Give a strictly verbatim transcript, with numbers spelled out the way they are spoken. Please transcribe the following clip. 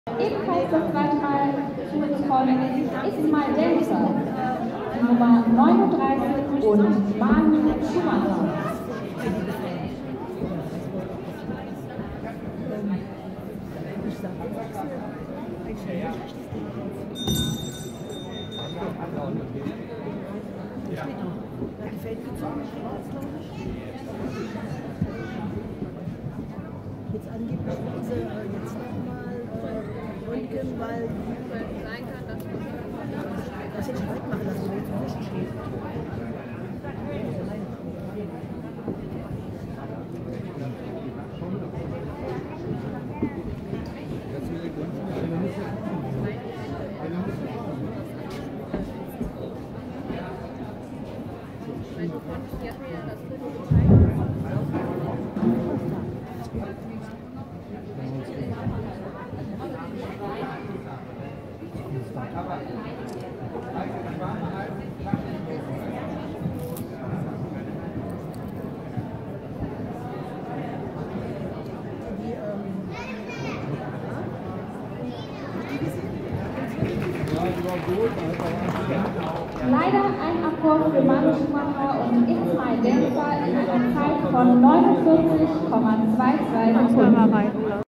Ebenfalls das zweite Mal zu uns kommen ist mal Dancer, Nummer neununddreißig und Manu Schumacher. Jetzt angeblich wollen sie äh, jetzt nochmal äh, röntgen, weil sein kann, dass das jetzt direkt machen lassen, weil jetzt im Licht steht. Leider ein Akkord für Manu Schumacher und It's My Dancer in einer Zeit von neunundvierzig Komma zweiundzwanzig Sekunden.